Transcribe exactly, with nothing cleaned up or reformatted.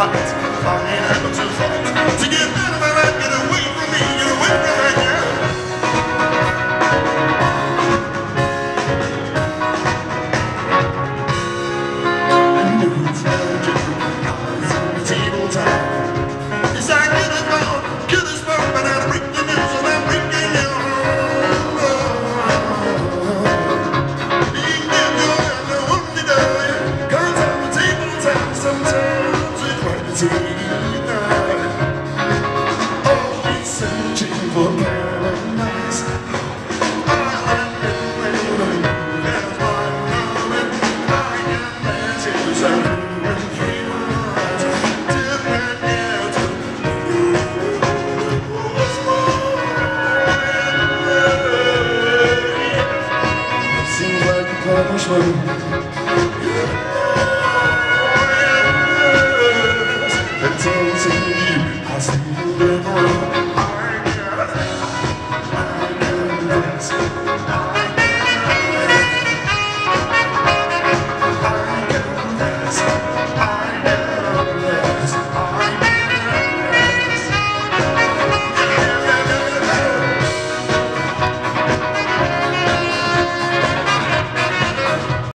pockets. I ain't had no two faults. To get rid of my life, get away from me, get away from that girl. And it's magic, eyes on the table time. Yes, I get it wrong, get it wrong, but I break the news and I'm breaking your being there, girl, I know what to do. Cards on the table time, sometimes it's quite a team. Searching for paradise. I am waiting. There's one moment I can mention. So when three words different years seems like a punishment. Until it's in you, I still